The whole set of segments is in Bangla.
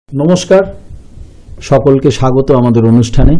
নমস্কার, সকলকে স্বাগত আমাদের অনুষ্ঠানে।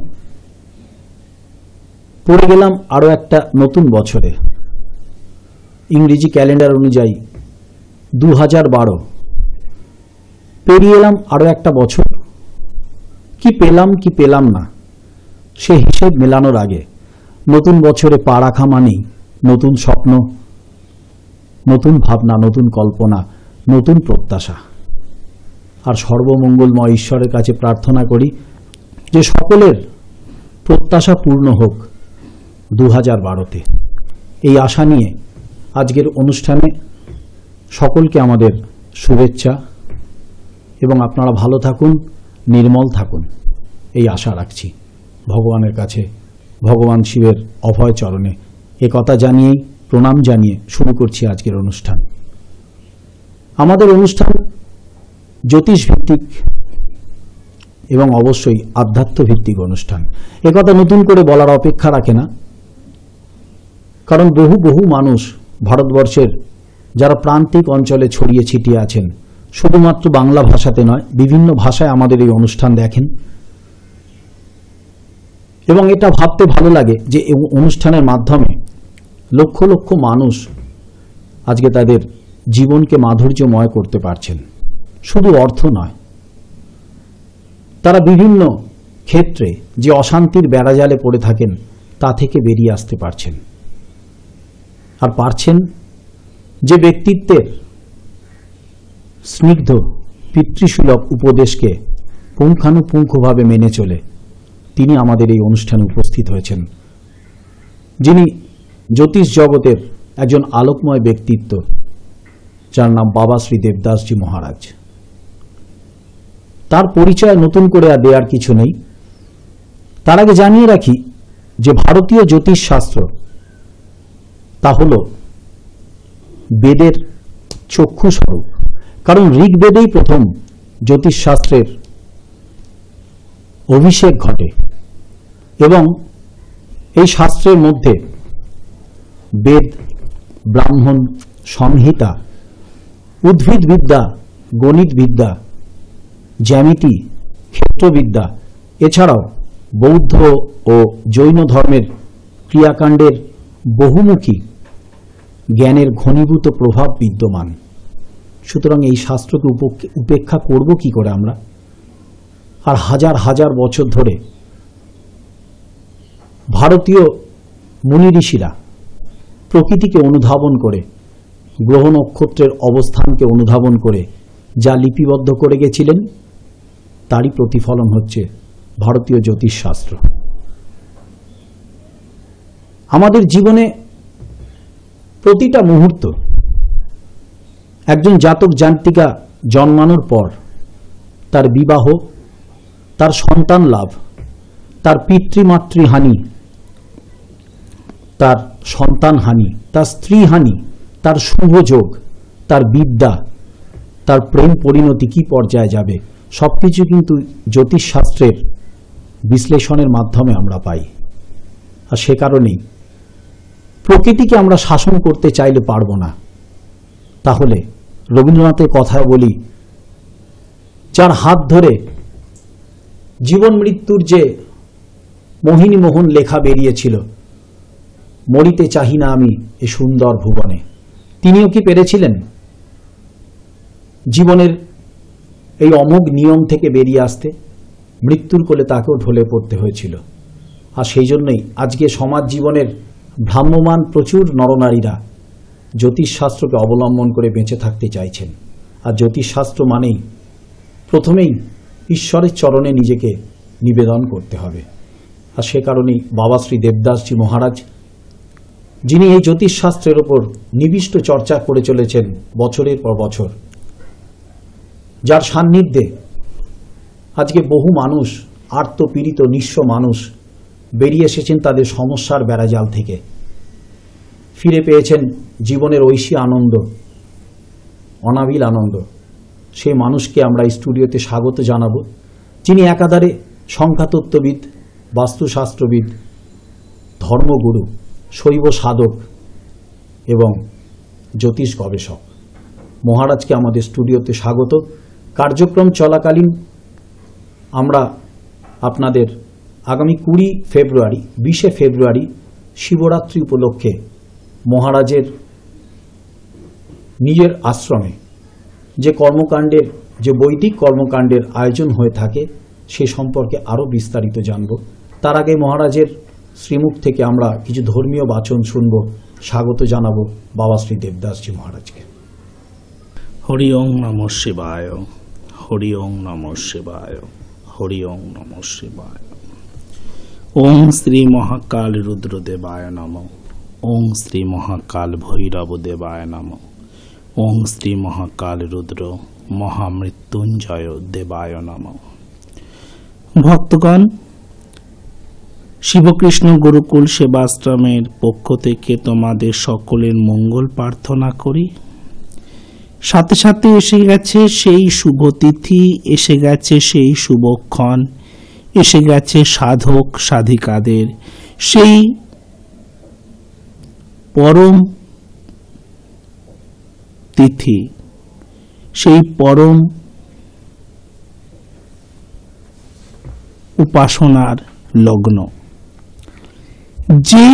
পড়ে গেলাম আরও একটা নতুন বছরে। ইংরেজি ক্যালেন্ডার অনুযায়ী 2012 পেরিয়ে এলাম আরও একটা বছর। কি পেলাম কি পেলাম না সে হিসেব মেলানোর আগে নতুন বছরে পা রাখা মানেই নতুন স্বপ্ন, নতুন ভাবনা, নতুন কল্পনা, নতুন প্রত্যাশা। আর সর্বমঙ্গলময় ঈশ্বরের কাছে প্রার্থনা করি যে সকলের প্রত্যাশা পূর্ণ হোক 2012-তে। এই আশা নিয়ে আজকের অনুষ্ঠানে সকলকে আমাদের শুভেচ্ছা এবং আপনারা ভালো থাকুন, নির্মল থাকুন এই আশা রাখছি ভগবানের কাছে, ভগবান শিবের অভয় চরণে। এ কথা জানিয়েই, প্রণাম জানিয়ে শুরু করছি আজকের অনুষ্ঠান। আমাদের অনুষ্ঠান জ্যোতিষ ভিত্তিক এবং অবশ্যই আধ্যাত্ম ভিত্তিক অনুষ্ঠান। একথা নতুন করে বলার অপেক্ষা রাখে না, কারণ বহু বহু মানুষ ভারতবর্ষের যারা প্রান্তিক অঞ্চলে ছড়িয়ে ছিটিয়ে আছেন, শুধুমাত্র বাংলা ভাষাতে নয়, বিভিন্ন ভাষায় আমাদের এই অনুষ্ঠান দেখেন। এবং এটা ভাবতে ভালো লাগে যে এই অনুষ্ঠানের মাধ্যমে লক্ষ লক্ষ মানুষ আজকে তাদের জীবনকে মাধুর্যময় করতে পারছেন। শুধু অর্থ নয়, তারা বিভিন্ন ক্ষেত্রে যে অশান্তির বেড়াজালে পড়ে থাকেন তা থেকে বেরিয়ে আসতে পারছেন। আর পারছেন যে ব্যক্তিত্বের স্নিগ্ধ পিতৃসুলভ উপদেশকে পুঙ্খানুপুঙ্খভাবে মেনে চলে তিনি আমাদের এই অনুষ্ঠানে উপস্থিত হয়েছেন, যিনি জ্যোতিষ জগতের একজন আলোকময় ব্যক্তিত্ব, যার নাম বাবা শ্রী দেবদাসজি মহারাজ। তার পরিচয় নতুন করে আর দেওয়ার কিছু নেই। তার আগে জানিয়ে রাখি যে ভারতীয় জ্যোতিষ শাস্ত্র তা হল বেদের চক্ষু স্বরূপ। কারণ ঋগ্বেদেই প্রথম জ্যোতিষ শাস্ত্রের অভিষেক ঘটে এবং এই শাস্ত্রের মধ্যে বেদ, ব্রাহ্মণ, সংহিতা, উদ্ভিদবিদ্যা, গণিতবিদ্যা, জ্যামিতি, ক্ষেত্রবিদ্যা, এছাড়াও বৌদ্ধ ও জৈন ধর্মের ক্রিয়াকাণ্ডের বহুমুখী জ্ঞানের ঘনীভূত প্রভাব বিদ্যমান। সুতরাং এই শাস্ত্রকে উপেক্ষা করব কি করে আমরা? আর হাজার হাজার বছর ধরে ভারতীয় মুনি ঋষিরা প্রকৃতিকে অনুধাবন করে, গ্রহ নক্ষত্রের অবস্থানকে অনুধাবন করে যা লিপিবদ্ধ করে গেছিলেন, তারই প্রতিফলন হচ্ছে ভারতীয় জ্যোতিষশাস্ত্র। আমাদের জীবনে প্রতিটা মুহূর্ত একজন জাতক জাতিকা জন্মানোর পর তার বিবাহ, তার সন্তান লাভ, তার পিতৃমাতৃহানি, তার সন্তানহানি, তার স্ত্রীহানি, তার শুভযোগ, তার বিদ্যা, তার প্রেম পরিণতি কি পর্যায়ে যাবে, সবকিছু কিন্তু জ্যোতিষশাস্ত্রের বিশ্লেষণের মাধ্যমে আমরা পাই। আর সে কারণেই প্রকৃতিকে আমরা শাসন করতে চাইলে পারব না। তাহলে রবীন্দ্রনাথের কথায় বলি, যার হাত ধরে জীবন মৃত্যুর যে মোহিনী মোহন লেখা বেরিয়েছিল, মরিতে চাহি না আমি এ সুন্দর ভুবনে, তিনিও কি পেরেছিলেন জীবনের এই অমোঘ নিয়ম থেকে বেরিয়ে আসতে? মৃত্যুর কোলে তাকেও ঢলে পড়তে হয়েছিল। আর সেই জন্যই আজকে সমাজ জীবনের ভ্রাম্যমান প্রচুর নরনারীরা জ্যোতিষশাস্ত্রকে অবলম্বন করে বেঁচে থাকতে চাইছেন। আর জ্যোতিষশাস্ত্র মানেই প্রথমেই ঈশ্বরের চরণে নিজেকে নিবেদন করতে হবে। আর সে কারণেই বাবা শ্রী দেবদাসজি মহারাজ, যিনি এই জ্যোতিষশাস্ত্রের ওপর নিবিষ্ট চর্চা করে চলেছেন বছরের পর বছর, যার সান্নিধ্যে আজকে বহু মানুষ, আর্তপীড়িত নিঃস্ব মানুষ বেরিয়ে এসেছেন তাদের সমস্যার বেড়াজাল থেকে, ফিরে পেয়েছেন জীবনের ঐশী আনন্দ, অনাবিল আনন্দ। সেই মানুষকে আমরা এই স্টুডিওতে স্বাগত জানাব, যিনি একাধারে সংখ্যাতত্ত্ববিদ, বাস্তুশাস্ত্রবিদ, ধর্মগুরু, শৈব সাধক এবং জ্যোতিষ গবেষক। মহারাজকে আমাদের স্টুডিওতে স্বাগত। কার্যক্রম চলাকালীন আমরা আপনাদের আগামী 20 ফেব্রুয়ারি 20 ফেব্রুয়ারি শিবরাত্রি উপলক্ষে মহারাজের নিজের আশ্রমে যে কর্মকাণ্ডের, যে বৈদিক কর্মকাণ্ডের আয়োজন হয়ে থাকে সে সম্পর্কে আরও বিস্তারিত জানব। তার আগে মহারাজের শ্রীমুখ থেকে আমরা কিছু ধর্মীয় বাচন শুনব। স্বাগত জানাবো বাবা শ্রী দেবদাসজি মহারাজকে। হরি ওং নমঃ শিবায়, হরি ওং নমঃ শিবায়, হরি ওং নমঃ শিবায়। ওং শ্রী মহাকাল রুদ্রদেবায় নমঃ, ওং শ্রী মহাকাল ভৈরব দেবায় নমঃ, ওং শ্রী মহাকাল রুদ্র মহামৃত্যুঞ্জয় দেবায় নমঃ। ভক্তগণ, শিবকৃষ্ণ গুরুকুল সেবাশ্রমের পক্ষ থেকে তোমাদের সকলের মঙ্গল প্রার্থনা করি। সাথে সাথে এসে গেছে সেই শুভ তিথি, এসে গেছে সেই শুভক্ষণ, এসে গেছে সাধক সাধিকাদের সেই পরম তিথি, সেই পরম উপাসনার লগ্ন। যে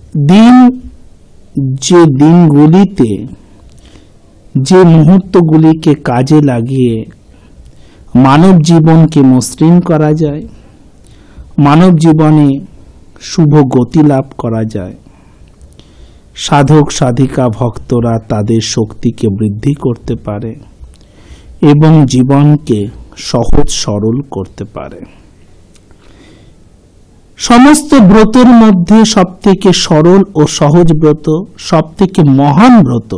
দিনগুলিতে, যে মুহূর্তগুলিকে কাজে লাগিয়ে মানব জীবনকে মসৃণ করা যায়, মানব জীবনে শুভ গতি লাভ করা যায়, সাধক সাধিকা ভক্তরা তাদের শক্তিকে বৃদ্ধি করতে পারে এবং জীবনকে সহজ সরল করতে পারে। সমস্ত ব্রতের মধ্যে সবথেকে সরল ও সহজ ব্রত, সবথেকে মহান ব্রত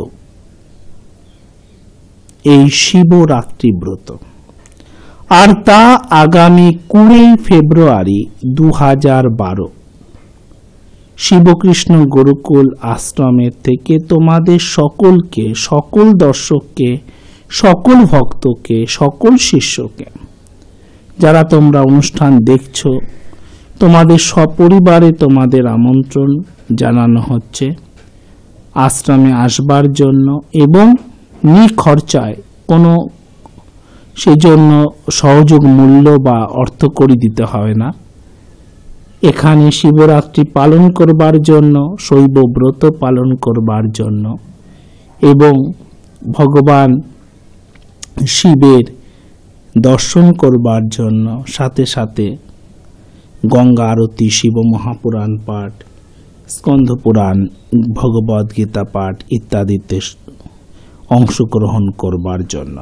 এই শিবরাত্রি ব্রত। আর তা আগামী 20 ফেব্রুয়ারি 2012 শিবকৃষ্ণ গুরুকুল আশ্রমের থেকে তোমাদের সকলকে, সকল দর্শককে, সকল ভক্তকে, সকল শিষ্যকে, যারা তোমরা অনুষ্ঠান দেখছো, তোমাদের সপরিবারে তোমাদের আমন্ত্রণ জানানো হচ্ছে আশ্রমে আসবার জন্য এবং নিখরচায়, কোনো সেজন্য সহযোগ মূল্য বা অর্থকড়ি দিতে হবে না। এখানে শিবরাত্রি পালন করবার জন্য, শৈব ব্রত পালন করবার জন্য এবং ভগবান শিবের দর্শন করবার জন্য, সাথে সাথে গঙ্গা আরতি, শিব মহাপুরাণ পাঠ, স্কন্ধ পুরাণ, ভগবদ গীতা পাঠ ইত্যাদিতে অংশগ্রহণ করবার জন্য।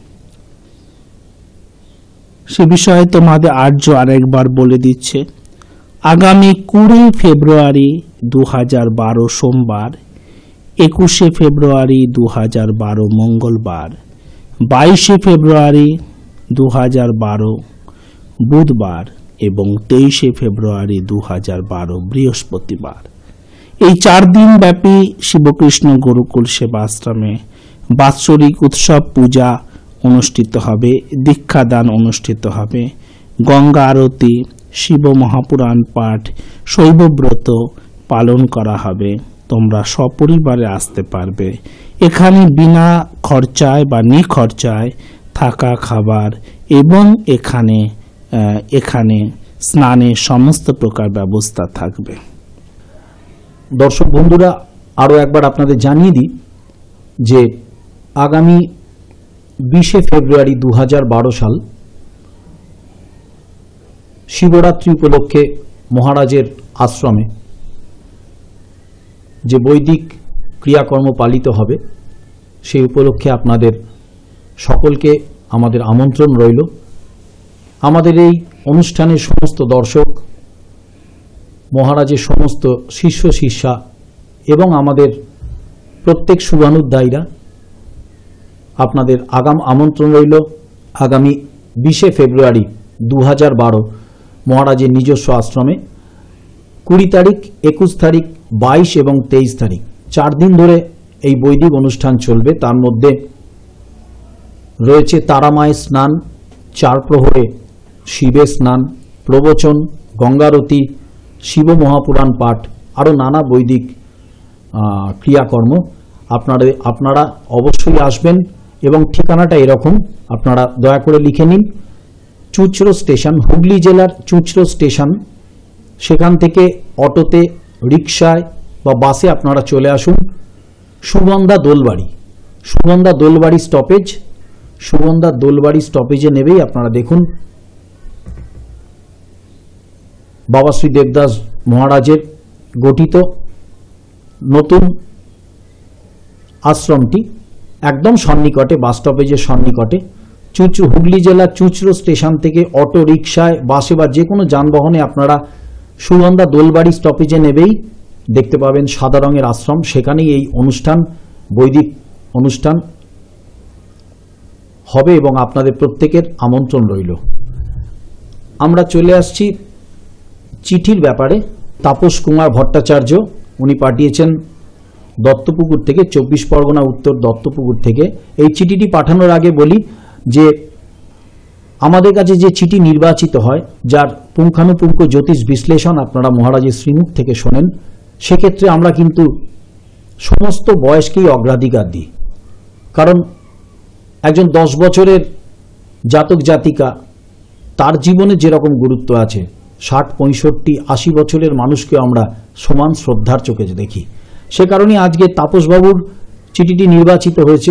সে বিষয়ে তোমাদের আর্য আরেকবার বলে দিচ্ছে। আগামী 20 ফেব্রুয়ারি 2012 সোমবার, 21 ফেব্রুয়ারি 2012 মঙ্গলবার, 22 ফেব্রুয়ারি 2012 বুধবার এবং 23 ফেব্রুয়ারি 2012 বৃহস্পতিবার, এই 4 দিন ব্যাপী শিবকৃষ্ণ গুরুকুল সেবাশ্রমে বাৎসরিক উৎসব পূজা অনুষ্ঠিত হবে, দীক্ষাদান অনুষ্ঠিত হবে, গঙ্গা আরতি, শিব মহাপুরাণ পাঠ, শৈবব্রত পালন করা হবে। তোমরা সপরিবারে আসতে পারবে। এখানে বিনা খরচায় বা নিখরচায় থাকা, খাবার এবং এখানে স্নানের সমস্ত প্রকার ব্যবস্থা থাকবে। দর্শক বন্ধুরা, আরও একবার আপনাদের জানিয়ে দিই যে আগামী 20 ফেব্রুয়ারি 2012 সাল শিবরাত্রি উপলক্ষে মহারাজের আশ্রমে যে বৈদিক ক্রিয়াকর্ম পালিত হবে সেই উপলক্ষে আপনাদের সকলকে আমাদের আমন্ত্রণ রইল। আমাদের এই অনুষ্ঠানের সমস্ত দর্শক, মহারাজের সমস্ত শিষ্য শিষ্যা এবং আমাদের প্রত্যেক শুভানুধ্যায়ীরা, আপনাদের আমন্ত্রণ রইল আগামী 20 ফেব্রুয়ারি 2012 মহারাজের নিজস্ব আশ্রমে 20 তারিখ, 21 তারিখ, 22 এবং 23 তারিখ 4 দিন ধরে এই বৈদিক অনুষ্ঠান চলবে। তার মধ্যে রয়েছে তারামায়ের স্নান, 4 প্রহরে শিবের স্নান, প্রবচন, গঙ্গারতি, শিব মহাপুরাণ পাঠ, আরও নানা বৈদিক ক্রিয়াকর্ম। আপনারা অবশ্যই আসবেন এবং ঠিকানাটা এরকম, আপনারা দয়া করে লিখে নিন। চুঁচড়ো স্টেশন, হুগলি জেলার চুঁচড়ো স্টেশন, সেখান থেকে অটোতে, রিকশায় বা বাসে আপনারা চলে আসুন সুগন্ধা দোলবাড়ি। সুগন্ধা দোলবাড়ি স্টপেজ, সুগন্ধা দোলবাড়ি স্টপেজে নেবেই আপনারা দেখুন বাবা শ্রী দেবদাস মহারাজের গঠিত নতুন আশ্রমটি একদম সন্নিকটে, বাস স্টপেজের সন্নিকটে। হুগলি জেলার চুঁচড়ো স্টেশন থেকে অটো, রিকশায়, বাসে বা যে কোনো যানবাহনে আপনারা সুগন্ধা দোলবাড়ি স্টপেজে নেবেই দেখতে পাবেন সাদা রঙের আশ্রম। সেখানেই এই অনুষ্ঠান, বৈদিক অনুষ্ঠান হবে এবং আপনাদের প্রত্যেকের আমন্ত্রণ রইল। আমরা চলে আসছি চিঠির ব্যাপারে। তাপস কুমার ভট্টাচার্য উনি পাঠিয়েছেন দত্তপুকুর থেকে, 24 পরগনা উত্তর দত্তপুকুর থেকে। এই চিঠিটি পাঠানোর আগে বলি যে আমাদের কাছে যে চিঠি নির্বাচিত হয়, যার পুঙ্খানুপুঙ্খ জ্যোতিষ বিশ্লেষণ আপনারা মহারাজের শ্রীমুখ থেকে শোনেন, সেক্ষেত্রে আমরা কিন্তু সমস্ত বয়সকেই অগ্রাধিকার দিই। কারণ একজন 10 বছরের জাতক জাতিকা, তার জীবনে যেরকম গুরুত্ব আছে, 60, 65, 80 বছরের মানুষকে আমরা সমান শ্রদ্ধার চোখে দেখি। সে কারণে আজকে তাপসবাবুর চিঠিটি নির্বাচিত হয়েছে।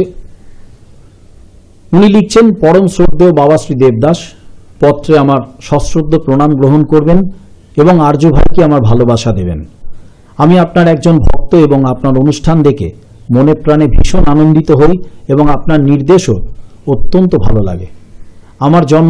উনি লিখছেন, পরম শ্রদ্ধেয় বাবা শ্রী দেবদাস, পত্রে আমার সশ্রদ্ধ প্রণাম গ্রহণ করবেন এবং আর্য ভাইকে আমার ভালোবাসা দেবেন। আমি আপনার একজন ভক্ত এবং আপনার অনুষ্ঠান দেখে মনে প্রাণে ভীষণ আনন্দিত হই এবং আপনার নির্দেশও অত্যন্ত ভালো লাগে। আমার জন্ম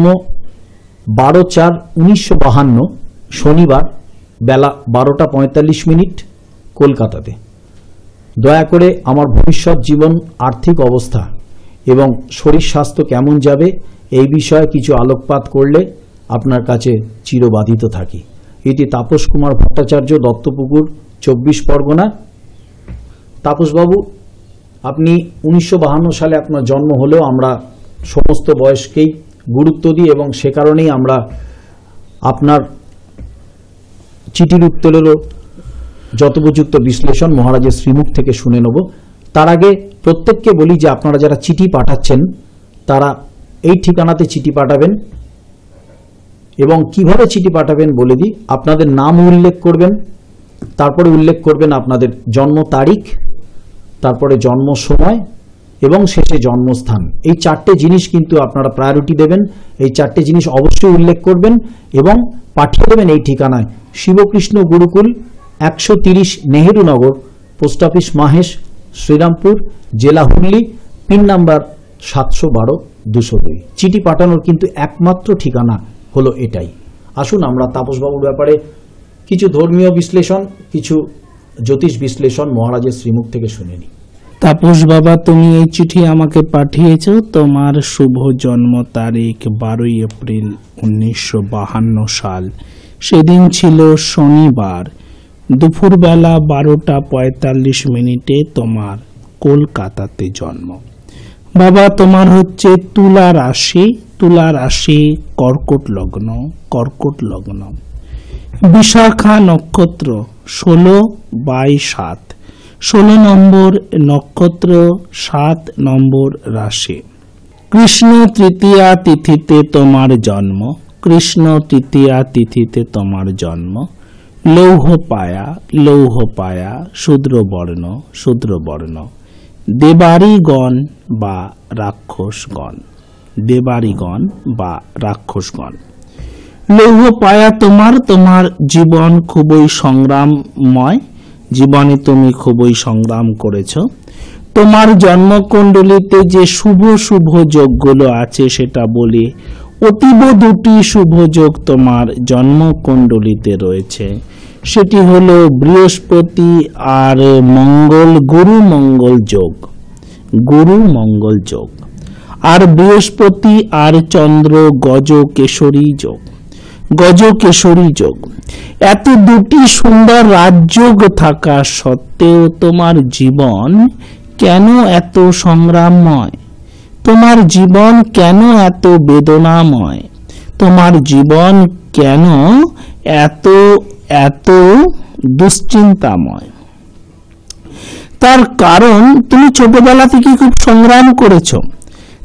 12/4/1952 শনিবার বেলা 12:45 কলকাতাতে। দয়া করে আমার ভবিষ্যৎ জীবন, আর্থিক অবস্থা এবং শরীর স্বাস্থ্য কেমন যাবে এই বিষয়ে কিছু আলোকপাত করলে আপনার কাছে চিরবাধিত থাকি। এটি তাপস কুমার ভট্টাচার্য, দত্তপুকুর, 24 পরগনা। তাপসবাবু, আপনি 1952 সালে আপনার জন্ম হলেও আমরা সমস্ত বয়সকেই গুরুত্ব দিই এবং সে কারণেই আমরা আপনার চিঠির উত্তরেরও যথোপযুক্ত বিশ্লেষণ মহারাজের শ্রীমুখ থেকে শুনে নেব। তার আগে প্রত্যেককে বলি যে আপনারা যারা চিঠি পাঠাচ্ছেন তারা এই ঠিকানাতে চিঠি পাঠাবেন এবং কিভাবে চিঠি পাঠাবেন বলে দিই। আপনাদের নাম উল্লেখ করবেন, তারপরে উল্লেখ করবেন আপনাদের জন্ম তারিখ, তারপরে জন্ম সময় এবং শেষে জন্মস্থান। এই 4টে জিনিস কিন্তু আপনারা প্রায়োরিটি দেবেন। এই 4টে জিনিস অবশ্যই উল্লেখ করবেন এবং পাঠিয়ে দেবেন এই ঠিকানায়, শিবকৃষ্ণ গুরুকুল, 130 নেহেরু নগর, পোস্ট অফিস মাহেশ, শ্রীরামপুর, জেলা হুগলি, পিন নাম্বার 712-202। চিঠি পাঠানোর কিন্তু একমাত্র ঠিকানা হলো এটাই। আসুন আমরা তাপসবাবুর ব্যাপারে কিছু ধর্মীয় বিশ্লেষণ, কিছু জ্যোতিষ বিশ্লেষণ মহারাজের শ্রীমুখ থেকে শুনে নিই। তাপস বাবা, তুমি এই চিঠি আমাকে পাঠিয়েছো। তোমার শুভ জন্ম তারিখ 12 এপ্রিল 1952 সাল। সেদিন ছিল শনিবার, দুপুরবেলা 12:45 তোমার কলকাতাতে জন্ম। বাবা, তোমার হচ্ছে তুলা রাশি, তুলা রাশি, কর্কট লগ্ন, কর্কট লগ্ন, বিশাখা নক্ষত্র, 16/7, 16 নম্বর নক্ষত্র, 7 নম্বর রাশি। কৃষ্ণ তৃতীয়া তিথিতে তোমার জন্ম, কৃষ্ণ তৃতীয়া তিথিতে তোমার জন্ম। লৌহ পায়া, লৌহ পায়া, শূদ্রবর্ণ, শূদ্রবর্ণ, দেবারিগণ বা রাক্ষসগণ, দেবারিগণ বা রাক্ষসগণ। লৌহ পায়া তোমার, তোমার জীবন খুবই সংগ্রামময়, জীবনে তুমি খুবই সংগ্রাম করেছ। তোমার জন্মকুণ্ডলিতে যে শুভ শুভ যোগগুলো আছে সেটা বলি। অতীব 2টি শুভ যোগ তোমার জন্মকুণ্ডলিতে রয়েছে। সেটি হলো বৃহস্পতি আর মঙ্গল, গুরু মঙ্গল যোগ, গুরু মঙ্গল যোগ, আর বৃহস্পতি আর চন্দ্র গজ কেশরী যোগ, গজ কেশরী যোগ। এত 2টি সুন্দর রাজযোগ থাকা সত্ত্বেও তোমার জীবন কেন এত সংগ্রামময়? তোমার জীবন কেন এত বেদনাময়? তোমার জীবন কেন এত এত দুশ্চিন্তাময়? তার কারণ তুমি ছোটবেলা থেকে খুব সংগ্রাম করেছ।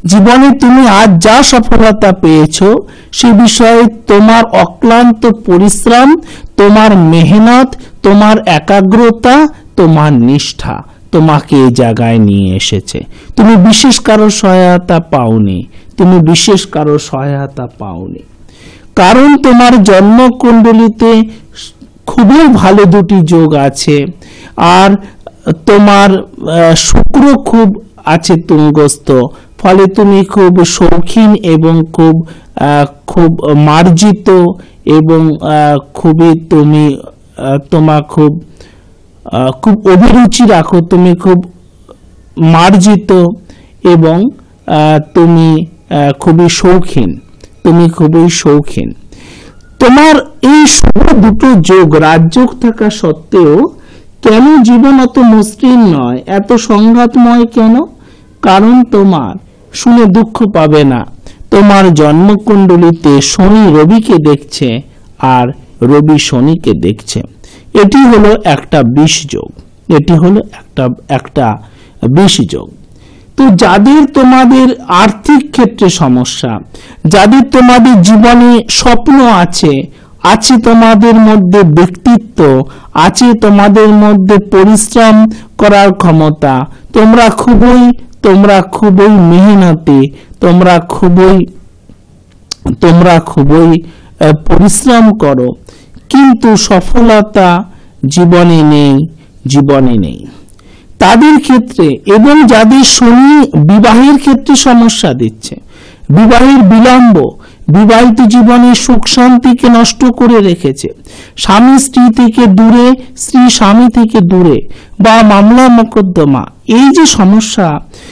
জীবনে তুমি আজ যা সফলতা পেয়েছো সে বিষয়ে তোমার অক্লান্ত পরিশ্রম, তোমার মেহনত, তোমার একাগ্রতা, তোমার নিষ্ঠা তোমাকে এই জায়গায় নিয়ে এসেছে। তুমি বিশেষ কারো সহায়তা পাওনি, তুমি বিশেষ কারো সহায়তা পাওনি, কারণ তোমার জন্মকুণ্ডলিতে খুবই ভালো দুটি যোগ আছে, আর তোমার শুক্র খুব আছে তুঙ্গস্থ, ফলে তুমি খুব শৌখিন এবং খুব মার্জিত এবং খুবই তুমি তোমার খুব অভিরুচি রাখো, তুমি খুব মার্জিত এবং তুমি খুবই শৌখিন, তুমি খুবই শৌখিন। তোমার এই শুভ দুটো যোগ রাজযোগ থাকা সত্ত্বেও কেন জীবন এত মসৃণ নয়, এত সংঘাতময় কেন? কারণ তোমার, শুনে দুঃখ পাবে না, তোমার জন্মকুণ্ডলিতে শনি রবিকে দেখছে আর রবি শনিকে দেখছে। এটি হলো একটা বিষ যোগ, এটি হলো একটা বিষ যোগ। তো যাদের তোমাদের আর্থিক ক্ষেত্রে সমস্যা, যাদের তোমাদের জীবনে স্বপ্ন আছে, আছে তোমাদের মধ্যে ব্যক্তিত্ব, আছে তোমাদের মধ্যে পরিশ্রম করার ক্ষমতা, তোমরা খুবই মেহনতি, তোমরা খুবই পরিশ্রম করো, কিন্তু সফলতা জীবনে নেই তাদের ক্ষেত্রে। এবং যাদের শনি বিবাহের ক্ষেত্রে সমস্যা দিচ্ছে, বিবাহের বিলম্ব, বিবাহিত জীবনে সুখ শান্তিকে নষ্ট করে রেখেছে, স্বামী স্ত্রী থেকে দূরে, স্ত্রী স্বামী থেকে দূরে, বা মামলা মোকদ্দমা, এই যে সমস্যা,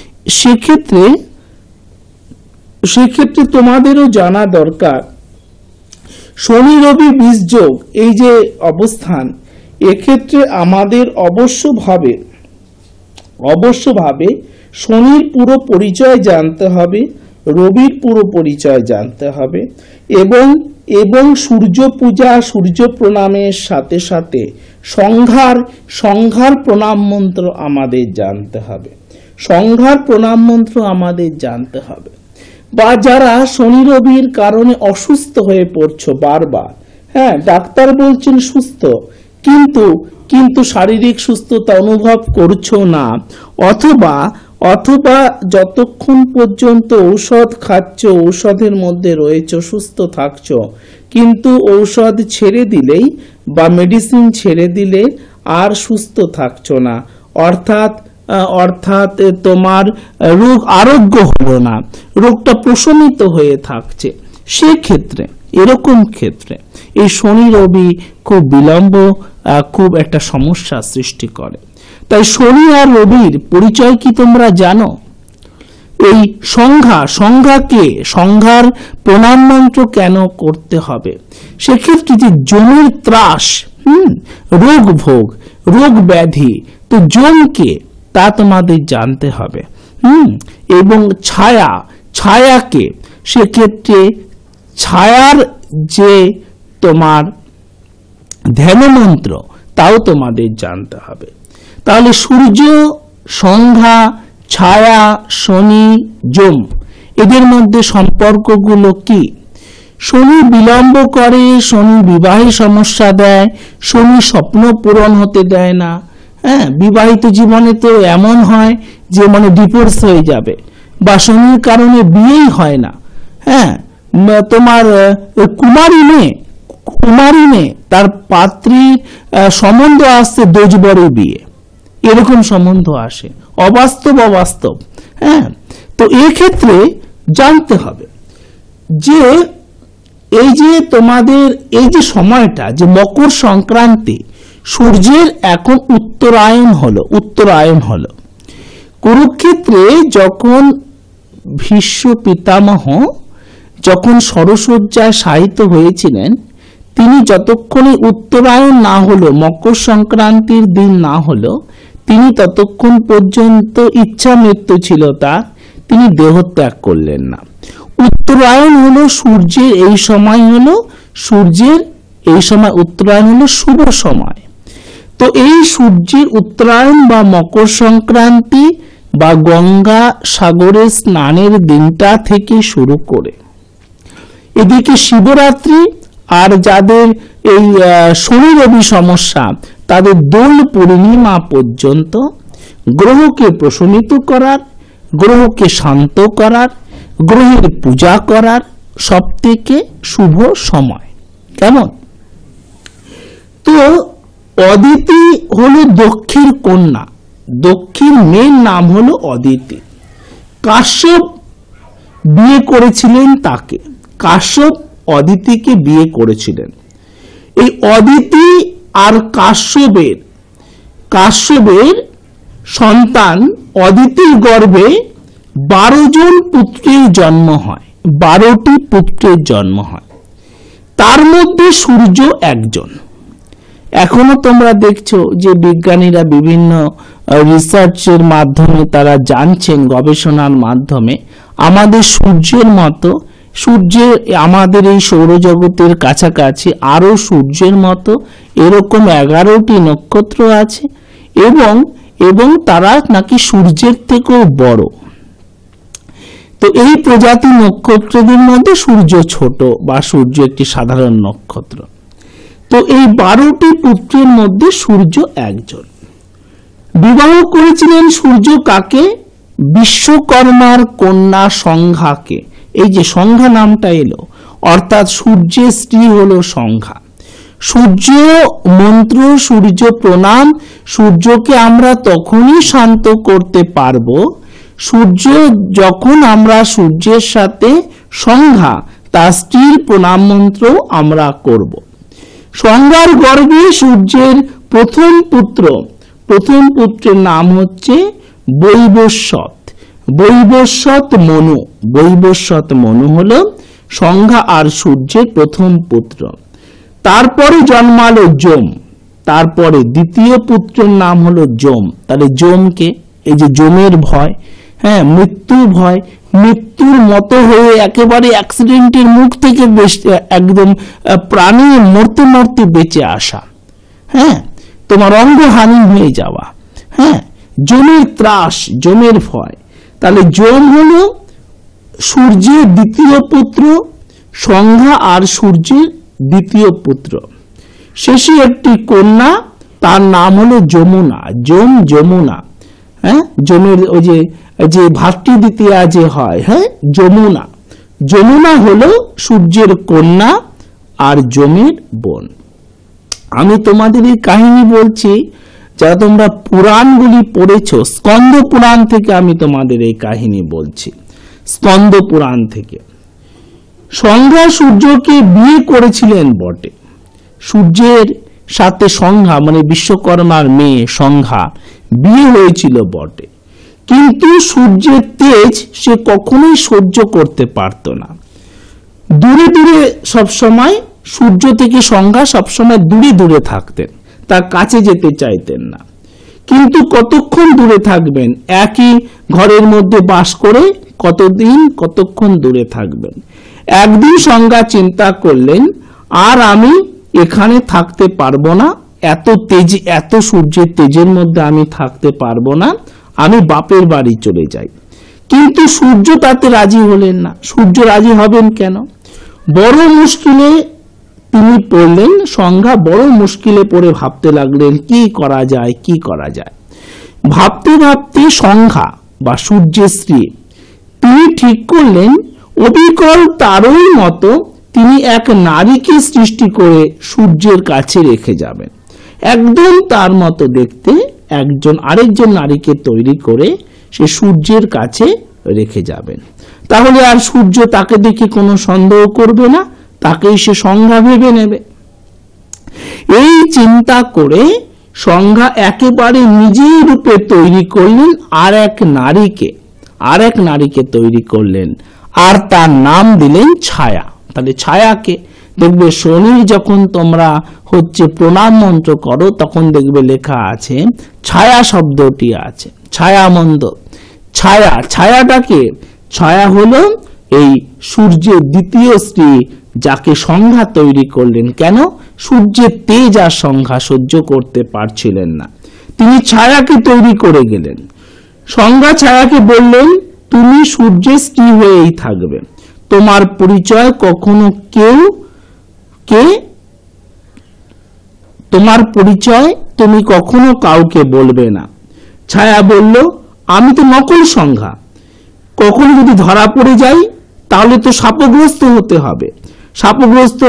সেক্ষেত্রে তোমাদেরও জানা দরকার শনি রবি বিষ যোগ এই যে অবস্থান, এক্ষেত্রে আমাদের অবশ্যভাবে শনির পুরো পরিচয় জানতে হবে, রবির পুরো পরিচয় জানতে হবে, এবং সূর্য পূজা, সূর্য প্রণামের সাথে সাথে সংঘার প্রণাম মন্ত্র আমাদের জানতে হবে, সংঘার প্রণাম মন্ত্র আমাদের জানতে হবে। বা যারা শনি রবির কারণে অসুস্থ হয়ে পড়ছো বারবার, হ্যাঁ ডাক্তার বলছেন সুস্থ, কিন্তু শারীরিক সুস্থতা অনুভব করছো না, অথবা যতক্ষণ পর্যন্ত ঔষধ খাচ্ছ, ঔষধের মধ্যে রয়েছে, সুস্থ থাকছো, কিন্তু ঔষধ ছেড়ে দিলেই বা মেডিসিন ছেড়ে দিলে আর সুস্থ থাকছো না, অর্থাৎ তোমার রোগ আরোগ্য হলো না, রোগটা প্রশমিত হয়ে থাকছে। সেক্ষেত্রে এরকম ক্ষেত্রে এই শনি রবি খুব বিলম্ব খুব একটা সমস্যা সৃষ্টি করে। তাই শনি আর রবির পরিচয় কি তোমরা জানো? এই সংঘার প্রণাম মন্ত্র কেন করতে হবে? সেক্ষেত্রে যে জমের ত্রাস, রোগ ভোগ, রোগ ব্যাধি, তো জমকে তা তোমাদের জানতে হবে। এবং ছায়াকে, সেক্ষেত্রে ছায়ার যে তোমার ধ্যান মন্ত্র তাও তোমাদের জানতে হবে। তাহলে সূর্য, সংঘা, ছায়া, শনি, যম, এদের মধ্যে সম্পর্কগুলো কি? শনি বিলম্ব করে, শনি বিবাহে সমস্যা দেয়, শনি স্বপ্ন পূরণ হতে দেয় না। হ্যাঁ, বিবাহিত জীবনে তো এমন হয় যে ডিভোর্স হয়ে যাবে, বা শনির কারণে বিয়েই হয় না। হ্যাঁ, তোমার কুমারী মেয়ে তার পাত্রীর সম্বন্ধ আসছে, দোজবরে বিয়ে, এরকম সম্বন্ধ আসে, অবাস্তব। হ্যাঁ, তো এক্ষেত্রে জানতে হবে যে এই যে তোমাদের এই যে সময়টা, যে মকর সংক্রান্তি, সূর্যের এখন উত্তরায়ণ হলো। কুরুক্ষেত্রে যখন ভীষ্ম পিতামহ যখন সরসজ্জায় শায়িত হয়েছিলেন, তিনি যতক্ষণে উত্তরায়ণ না হলো, মকর সংক্রান্তির দিন না হলো, তিনি ততক্ষণ পর্যন্ত ইচ্ছা মৃত্যু ছিল তার, তিনি দেহত্যাগ করলেন না। উত্তরায়ণ হলো সূর্যের এই সময়, উত্তরায়ণ হলো শুভ সময়। তো এই সূর্যের উত্তরায়ণ বা মকর সংক্রান্তি বা গঙ্গা সাগরে স্নানের দিনটা থেকে শুরু করে এদিকে শিবরাত্রি, আর যাদের এই শনি রবি সমস্যা তাদের দোল পূর্ণিমা পর্যন্ত গ্রহকে প্রশমিত করার, গ্রহকে শান্ত করার, গ্রহের পূজা করার সবথেকে শুভ সময়। কেমন? তো অদিতি হলো দক্ষের কন্যা, দক্ষের মেয়ের নাম হলো অদিতি। কাশ্যপ বিয়ে করেছিলেন তাকে, কাশ্যপ অদিতিকে বিয়ে করেছিলেন। এই অদিতি আর কাশ্যপের সন্তান অদিতির গর্ভে 12 জন পুত্রের জন্ম হয়, 12টি পুত্রের জন্ম হয়, তার মধ্যে সূর্য একজন। এখনো তোমরা দেখছো যে বিজ্ঞানীরা বিভিন্ন রিসার্চের মাধ্যমে তারা জানছেন, গবেষণার মাধ্যমে আমাদের সূর্যের মতো, সূর্যের আমাদের এই সৌরজগতের কাছাকাছি আরো সূর্যের মতো এরকম 11টি নক্ষত্র আছে এবং তারা নাকি সূর্যের থেকেও বড়। তো এই প্রজাতি নক্ষত্রদের মধ্যে সূর্য ছোট বা সূর্য একটি সাধারণ নক্ষত্র। তো এই 12টি পুত্রের মধ্যে সূর্য একজন। বিবাহ করেছিলেন সূর্য কাকে? বিশ্বকর্মার কন্যা সংঘাকে। এই যে সংঘা নামটা এলো, অর্থাৎ সূর্যের স্ত্রী হলো সংঘা। সূর্য মন্ত্র, সূর্য প্রণাম, সূর্যকে আমরা তখনই শান্ত করতে পারবো সূর্য যখন আমরা সূর্যের সাথে সংঘা তার স্ত্রীর প্রণাম মন্ত্র আমরা করব। সংঘার গর্ভে সূর্যের প্রথম পুত্রের নাম হচ্ছে বৈবস্বত। বৈবস্বত মনু হলো সংঘা আর সূর্যের প্রথম পুত্র। তারপরে জন্মালো যম, তারপরে দ্বিতীয় পুত্রের নাম হলো যম। তাহলে যমকে, এই যে যমের ভয়, হ্যাঁ, মৃত্যুর ভয়, মৃত্যুর মতো হয়ে একেবারে অ্যাক্সিডেন্টের মুখ থেকে একদম প্রাণী মরতে মরতে বেঁচে আসা, হ্যাঁ, তোমার অঙ্গহানি হয়ে যাওয়া, হ্যাঁ, যমের ত্রাস, যমের ভয়। তাহলে যম হলো সূর্যের দ্বিতীয় পুত্র, সংঘা আর সূর্যের দ্বিতীয় পুত্র। শেষে একটি কন্যা, তার নাম হলো যমুনা, যমুনা, হ্যাঁ, যমের ওই যে ভাতৃ দ্বিতীয়া যে হয়, হ্যাঁ, যমুনা হলো সূর্যের কন্যা আর যমের বোন। আমি তোমাদের এই কাহিনী বলছি, যারা তোমরা পুরাণগুলি পড়েছো, স্কন্দ পুরাণ থেকে আমি তোমাদের এই কাহিনী বলছি, স্কন্দ পুরাণ থেকে। সংঘা সূর্যকে বিয়ে করেছিলেন বটে, সূর্যের সাথে সংঘা মানে বিশ্বকর্মার মেয়ে সংঘা বিয়ে হয়েছিল বটে, কিন্তু সূর্যের তেজ সে কখনোই সহ্য করতে পারত না। দূরে দূরে সবসময় সূর্য থেকে সংঘা সবসময় দূরে দূরে থাকতেন, তার কাছে যেতে চাইতেন না। কিন্তু কতক্ষণ দূরে থাকবেন? একই ঘরের মধ্যে বাস করে কতক্ষণ দূরে থাকবেন? একদিন সংঘা চিন্তা করলেন, আর আমি এখানে থাকতে পারবো না, এত সূর্যের তেজের মধ্যে আমি থাকতে পারবো না, আমি বাপের বাড়ি চলে যাই। কিন্তু সূর্য তাতে রাজি হলেন না। সূর্য রাজি হবেন কেন? বড় মুশকিলে তিনি পড়লেন, সংঘা বড় মুশকিলে পড়ে ভাবতে লাগলেন কি করা যায়। ভাবতে ভাবতে সংঘা বা সূর্যের স্ত্রী তিনি ঠিক করলেন, অবিকল তারই মতো তিনি এক নারীকে সৃষ্টি করে সূর্যের কাছে রেখে যাবেন। একদম তার মতো দেখতে আরেকজন নারীকে তৈরি করে সে সূর্যের কাছে রেখে যাবেন। তাহলে আর সূর্য তাকে দেখে কোনো সন্দেহ করবে না, তাকেই সে সংজ্ঞা ভেবে নেবে। এই চিন্তা করে সংজ্ঞা একেবারে নিজের রূপে তৈরি করলেন আর এক নারীকে তৈরি করলেন, আর তার নাম দিলেন ছায়া। তাহলে ছায়াকে দেখবে শনির যখন তোমরা প্রণাম মন্ত্র করো তখন দেখবে লেখা আছে ছায়া শব্দটি আছে, ছায়া মন্ত্র। ছায়াটাকে, ছায়া হলো এই সূর্যের দ্বিতীয় স্ত্রী, যাকে সংজ্ঞা তৈরি করলেন। কেন? সূর্যের তেজ আর সংজ্ঞা সহ্য করতে পারছিলেন না, তিনি ছায়াকে তৈরি করে গেলেন। সংজ্ঞা ছায়াকে বললেন, তুমি সূর্যের স্ত্রী হয়েই থাকবে, তোমার পরিচয় কখনো তোমার পরিচয় তুমি কখনো কাউকে বলবে না। ছায়া বলল, আমি তো নকল সংজ্ঞা, কখনো যদি ধরা পড়ে যাই তাহলে তো শাপগ্রস্ত হতে হবে। শাপগ্রস্ত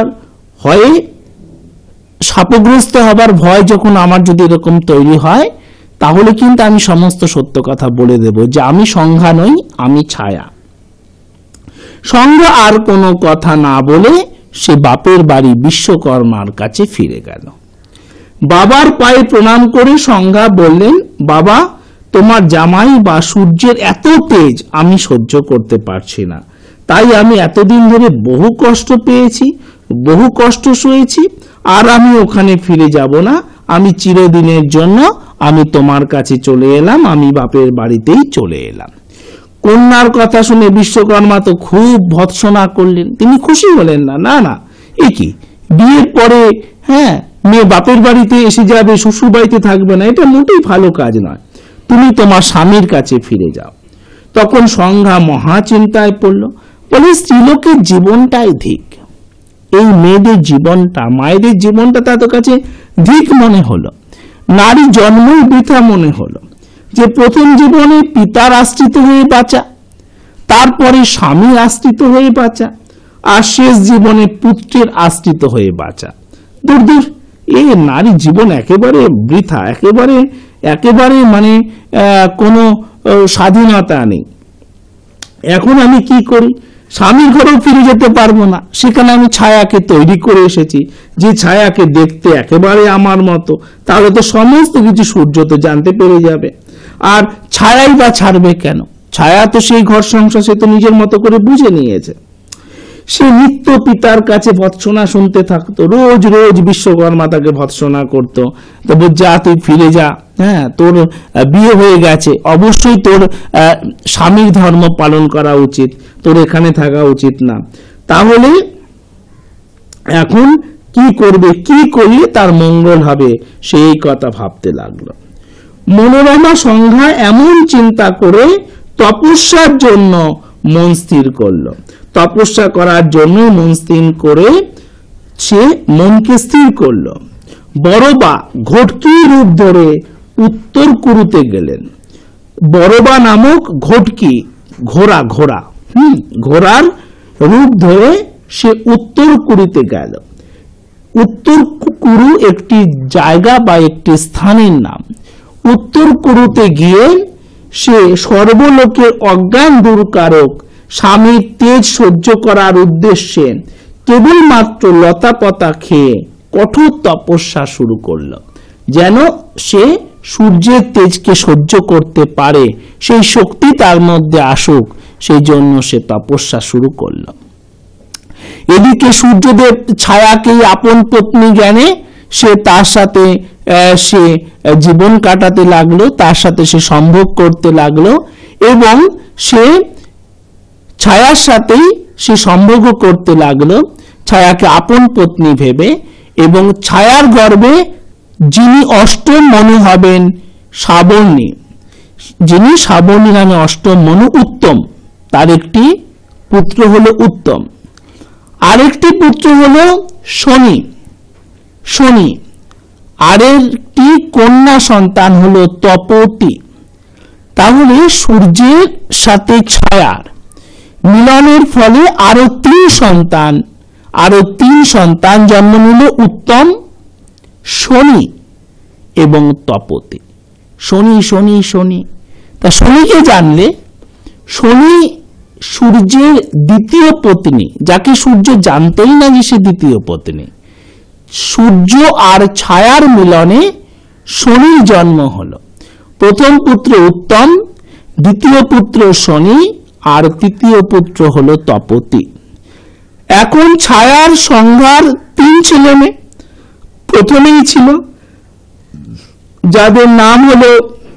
হবার ভয় যখন আমার যদি এরকম তৈরি হয়, তাহলে কিন্তু আমি সমস্ত সত্য কথা বলে দেব যে আমি সংজ্ঞা নই, আমি ছায়া। সংজ্ঞা আর কোনো কথা না বলে সে বাপের বাড়ি বিশ্বকর্মার কাছে ফিরে গেল। বাবার পায়ে প্রণাম করে সংজ্ঞা বললেন, বাবা, তোমার জামাই বা সূর্যের এত তেজ আমি সহ্য করতে পারছি না, তাই আমি এতদিন ধরে বহু কষ্ট পেয়েছি, বহু কষ্ট সয়েছি, আর আমি ওখানে ফিরে যাব না। আমি চিরদিনের জন্য আমি তোমার কাছে চলে এলাম, আমি বাপের বাড়িতেই চলে এলাম। কন্যার কথা শুনে বিশ্বকর্মা তো খুব ভৎসনা করলেন, তিনি খুশি হলেন না। না না, এ কি, বিয়ের পরে মেয়ে বাপের বাড়িতে এসে যাবে, শ্বশুর বাড়িতে থাকবে না, এটা মোটেই ভালো কাজ নয়, তুমি তোমার স্বামীর কাছে ফিরে যাও। তখন সংজ্ঞা মহা চিন্তায় পড়ল, বলে স্ত্রীলোকের জীবনটাই ধিক, এই মেয়েদের জীবনটা, মায়েদের জীবনটা তাদের কাছে ধিক মনে হলো, নারী জন্মই বৃথা মনে হলো। যে প্রথম জীবনে পিতার আশ্রিত হয়ে বাঁচা, তারপরে স্বামীর আশ্রিত হয়ে বাঁচা, আর শেষ জীবনে পুত্রের আশ্রিত হয়ে বাঁচা, দূর দূর, এই নারী জীবন একেবারে বৃথা, একেবারে মানে কোনো স্বাধীনতা নেই। এখন আমি কি করি, স্বামীর ঘরেও ফিরে যেতে পারবো না, সেখানে আমি ছায়াকে তৈরি করে এসেছি, যে ছায়াকে দেখতে একেবারে আমার মতো, তাহলে তো সমস্ত কিছু সূর্য তো জানতে পেরে যাবে। আর ছায়াই বা ছাড়বে কেন, ছায়া তো সেই ঘর সংসার সে তো নিজের মতো করে বুঝে নিয়েছে। সে নিত্য পিতার কাছে ভৎসনা শুনতে থাকতো, রোজ রোজ বিশ্বকর্মা তাকে ভৎসনা করতো, তবে যা তুই ফিরে যা, তোর বিয়ে হয়ে গেছে, অবশ্যই তোর স্বামীর ধর্ম পালন করা উচিত, তোর এখানে থাকা উচিত না। তাহলে এখন কি করবে, কি করলে তার মঙ্গল হবে, সেই কথা ভাবতে লাগলো। মনোরমা সংজ্ঞা এমন চিন্তা করে তপস্যার জন্য মন স্থির করলো। তপস্যা করার জন্য মন স্থির করে সে মনকে স্থির করলো। বড়বা ঘটকি রূপ ধরে উত্তর কুরুতে গেলেন। বড়বা নামক ঘটকি, ঘোড়ার রূপ ধরে সে উত্তর কুরুতে গেল। উত্তর কুরু একটি জায়গা বা একটি স্থানের নাম। উত্তর কুরুতে গিয়ে সে সর্বলোকের অজ্ঞান দূরকারক স্বামীর তেজ সহ্য করার উদ্দেশ্যে কেবলমাত্র লতা পাতা খেয়ে কঠোর তপস্যা শুরু করল, যেন সে সূর্যের তেজকে সহ্য করতে পারে, সেই শক্তি তার মধ্যে আসুক, সেই জন্য সে তপস্যা শুরু করল। এদিকে সূর্যদেব ছায়াকে আপন পত্নী জ্ঞানে সে তার সাথে সে জীবন কাটাতে লাগলো, তার সাথে সে সম্ভোগ করতে লাগলো, এবং সে ছায়ার সাথেই সে সম্ভোগ করতে লাগলো, ছায়াকে আপন পত্নী ভেবে। এবং ছায়ার গর্ভে যিনি অষ্টম মনু হবেন শ্রাবণী, যিনি শ্রাবণী নামে অষ্টম মনু, উত্তম, তার একটি পুত্র হলো উত্তম, আরেকটি পুত্র হলো শনি, আরেকটি কন্যা সন্তান হলো তপতি। তাহলে সূর্যের সাথে ছায়ার মিলনের ফলে আরো তিন সন্তান জন্ম নিল, উত্তম, শনি এবং তপতি। শনি তা শনিকে জানলে, শনি সূর্যের দ্বিতীয় পত্নী, যাকে সূর্য জানতই না যে সে দ্বিতীয় পত্নী। সূর্য আর ছায়ার মিলনে শনির জন্ম হলো। প্রথম পুত্র উত্তম, দ্বিতীয় পুত্র শনি, আর তৃতীয় পুত্র হলো তপতি। এখন ছায়ার সংজ্ঞার 3 ছেলে মেয়ে প্রথমেই ছিল, যাদের নাম হলো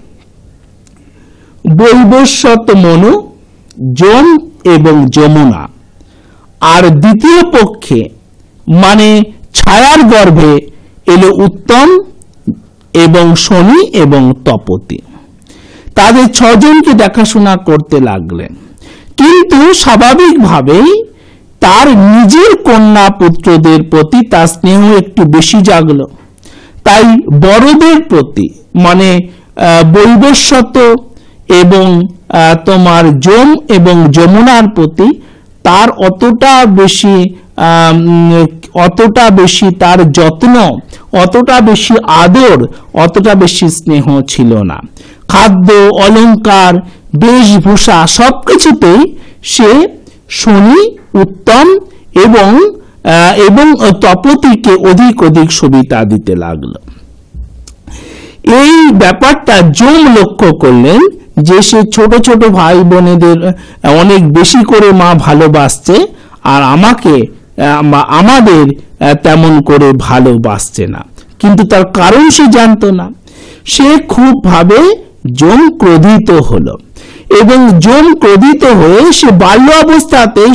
বৈবস্বত মনু, যম এবং যমুনা। আর দ্বিতীয় পক্ষে মানে ছায়ার গর্ভে এলো উত্তম এবং শনি এবং তপতি। তাদের 6 জনকে দেখাশোনা করতে লাগলেন। কিন্তু স্বাভাবিকভাবেই তার নিজের কন্যা পুত্রদের প্রতি তার স্নেহ একটু বেশি জাগলো। তাই বড়দের প্রতি মানে বৈবস্বত এবং তোমার যম এবং যমুনার প্রতি তার অতটা বেশি তার যত্ন, অতটা বেশি আদর, অতটা বেশি স্নেহ ছিল না। খাদ্য, অলংকার, বেশভূষা সবকিছুতেই সে শনি উত্তম এবং তপতিকে অধিক সুবিধা দিতে লাগলো। এই ব্যাপারটা যম লক্ষ্য করলেন যে সে ছোট ছোট ভাই বোনেদের অনেক বেশি করে মা ভালোবাসছে, আর আমাদের তেমন করে ভালোবাসছে না। কিন্তু তার কারণ সে জানতো না। সে খুব ভাবে যম ক্রোধিত হলো, এবং যম ক্রোধিত হয়ে সে বাল্য অবস্থাতেই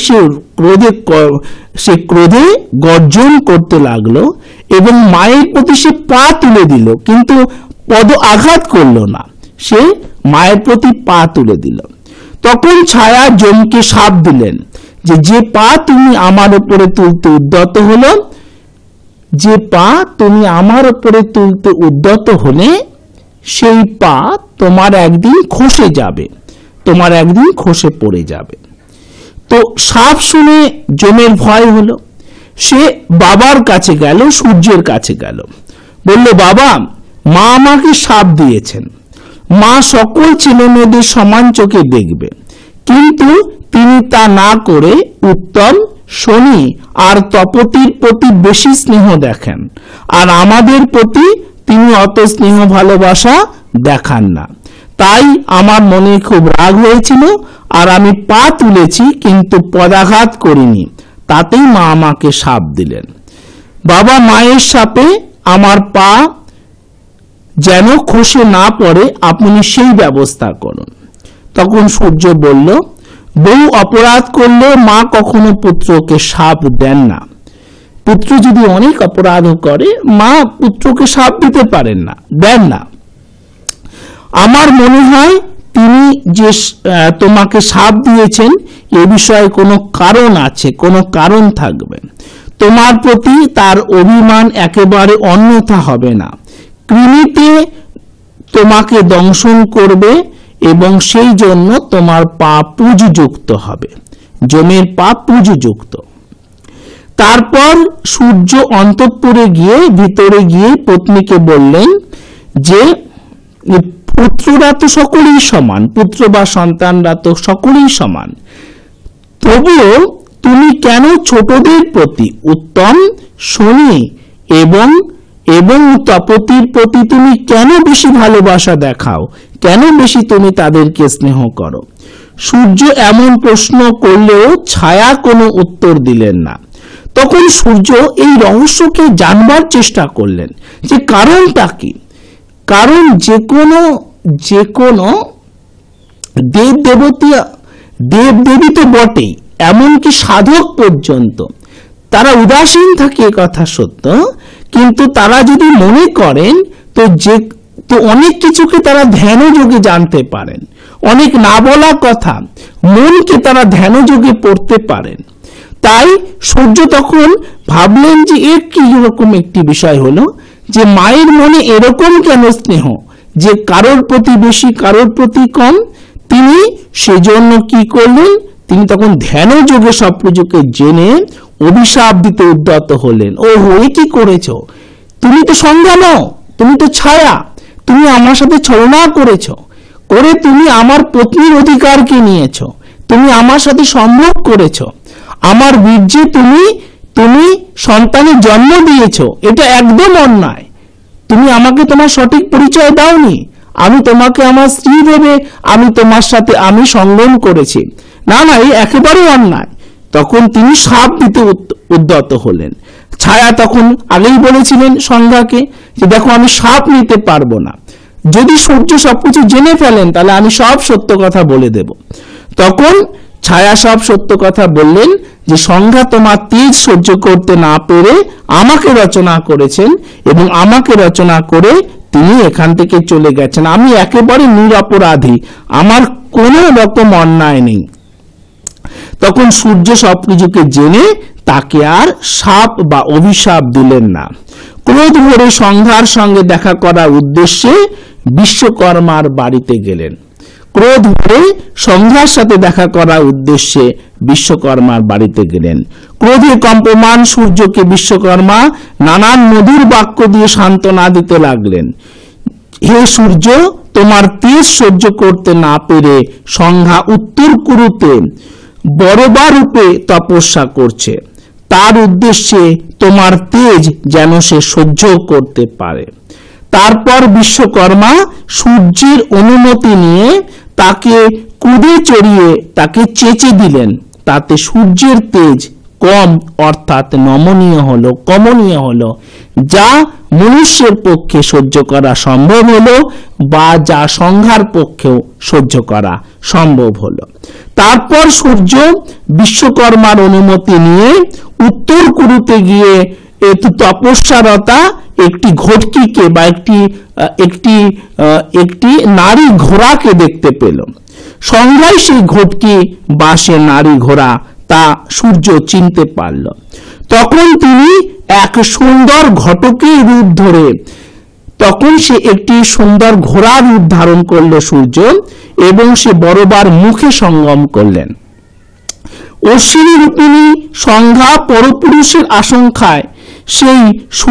সে ক্রোধে গর্জন করতে লাগলো এবং মায়ের প্রতি সে পা তুলে দিল, কিন্তু পদ আঘাত করলো না, সে মায়ের প্রতি পা তুলে দিল। তখন ছায়া যমকে শাপ দিলেন যে পা তুমি আমার উপরে তুলতে উদ্যত হলো, যে পা তুমি আমার উপরে তুলতে উদ্যত হলে সেই পা তোমার একদিন খসে যাবে, তোমার একদিন খসে পড়ে যাবে। তো শাপ শুনে যমের ভয় হলো। সে বাবার কাছে গেল, সূর্যের কাছে গেল, বলল, বাবা, মা আমাকে শাপ দিয়েছেন, মা সকল ছেলে মেয়েদের সমান চোখে দেখবে, কিন্তু তিনি তা না করে উত্তম, শনি আর তপতির প্রতি বেশি স্নেহ দেখেন, আর আমাদের প্রতি তিনি অত স্নেহ ভালোবাসা দেখান না। তাই আমার মনে খুব রাগ হয়েছিল, আর আমি পা তুলেছি কিন্তু পদাঘাত করিনি, তাতেই মা আমাকে শাপ দিলেন। বাবা, মায়ের শাপে আমার পা যেন খসে না পড়ে, আপনি সেই ব্যবস্থা করুন। তখন সূর্য বলল, বউ অপরাধ করলে মা কখনো পুত্রকে শাপ দেন না। পুত্র যদি অনেক অপরাধ করে, মা পুত্রকে শাপ দিতে পারেন না, দেন না। আমার মনে হয় তিনি যে তোমাকে শাপ দিয়েছেন এ বিষয়ে কোনো কারণ আছে, কোনো কারণ থাকবে। তোমার প্রতি তার অভিমান একেবারে অন্যথা হবে না। কৃমিতে তোমাকে দংশন করবে এবং সেই জন্য তোমার পা পুজযুক্ত হবে, যমের পা পুজযুক্ত। তারপর সূর্য অন্তঃপুরে ভিতরে গিয়ে পত্নীকে বললেন যে পুত্ররা তো সকলেই সমান, পুত্র বা সন্তানরা তো সকলেই সমান, তবুও তুমি কেন ছোটদের প্রতি উত্তম, শনি এবং তপতির প্রতি তুমি কেন বেশি ভালোবাসা দেখাও, কেন বেশি তুমি তাদেরকে স্নেহ করো? সূর্য এমন প্রশ্ন করলেও ছায়া কোনো উত্তর দিলেন না। তখন সূর্য এই রহস্যকে জানবার চেষ্টা করলেন যে কারণটা কি। কারণ যে কোনো দেবদেবী তো বটেই, এমনকি সাধক পর্যন্ত তারা উদাসীন থাকে, কথা সত্য, কিন্তু তারা যদি মনে করেন তো অনেক কিছুকে তারা ধ্যানযোগে জানতে পারেন, অনেক না বলা কথা মনকে তারা ধ্যানযোগে পড়তে পারেন। তাই সূর্য তখন ভাবলেন যে এর কি রকম একটি বিষয় হলো যে মায়ের মনে এরকম কেন স্নেহ, যে কারোর প্রতি বেশি কারোর প্রতি কম। তিনি সেজন্য কি করলেন, তিনি তখন ধ্যানযোগে সব কিছুকে জেনে অভিশাপ দিতে উদ্যত হলেন। ও হয়ে কি করেছো, তুমি তো সংজ্ঞা নও, তুমি তো ছায়া, তুমি আমার সাথে ছলনা করেছো, করে তুমি আমার পত্নীর অধিকারকে নিয়েছো, তুমি আমার সাথে সম্ভোগ করেছো, আমার বীর্যে তুমি সন্তানের জন্ম দিয়েছো, এটা একদম অন্যায়। তুমি আমাকে তোমার সঠিক পরিচয় দাওনি, আমি তোমাকে আমার স্ত্রী ভেবে তোমার সাথে আমি সঙ্গম করেছি, না এই একেবারে অন্যায়। তখন তিনি শাপ দিতে উদ্যত হলেন। ছায়া তখন আগেই বলেছিলেন সংজ্ঞাকে যে দেখো, আমি শাপ নিতে পারবো না, যদি সূর্য সবকিছু জেনে ফেলেন তাহলে আমি সব সত্য কথা বলে দেব। তখন ছায়া সব সত্য কথা বললেন যে সংজ্ঞা তোমার তেজ সহ্য করতে না পেরে আমাকে রচনা করেছেন, এবং আমাকে রচনা করে তিনি এখান থেকে চলে গেছেন, আমি একেবারে নিরপরাধী, আমার কোনো রকম অন্যায় নেই। তখন সূর্য সবকিছুকে জেনে তাকে আর শাপ বা অভিশাপ দিলেন না। ক্রোধ ভরে সংঘার সঙ্গে দেখা করার উদ্দেশ্যে বিশ্বকর্মার বাড়িতে গেলেন। ক্রোধ ভরে সংঘার সাথে দেখা করার উদ্দেশ্যে বিশ্বকর্মার বাড়িতে গেলেন। ক্রোধে কম্পমান সূর্যকে বিশ্বকর্মা নানান মধুর বাক্য দিয়ে সান্ত্বনা দিতে লাগলেন। হে সূর্য, তোমার তেজ সহ্য করতে না পেরে সংঘা উত্তর কুরুতে বড়বা রূপে তপস্যা করছে, তার উদ্দেশ্যে তোমার তেজ যেন সে সহ্য করতে পারে। তারপর বিশ্বকর্মা সূর্যের অনুমতি নিয়ে তাকে কুদে চড়িয়ে তাকে চেঁচে দিলেন। তাতে সূর্যের তেজ কম অর্থাৎ কমনীয় হলো, যা মনুষ্যের পক্ষে সহ্য করা সম্ভব হলো বা যা সংঘার পক্ষেও সহ্য করা সম্ভব হলো। তারপর সূর্য বিশ্বকর্মার অনুমতি নিয়ে উত্তর কুরুতে গিয়ে তপস্যারতা একটি ঘটকিকে বা একটি নারী ঘোড়াকে দেখতে পেল। সংঘায় সেই ঘটকি বা সে নারী ঘোড়া তা সূর্য চিনতে পারল। তখন তিনি এক সুন্দর ঘটকের রূপ ধরে তখন সে একটি সুন্দর ঘোড়ার রূপ ধারণ করল সূর্য, এবং সে বড়বার মুখে সঙ্গম করলেন। অশ্বিনী রূপিণী সংঘা পরপুরুষের আশঙ্কায় সেই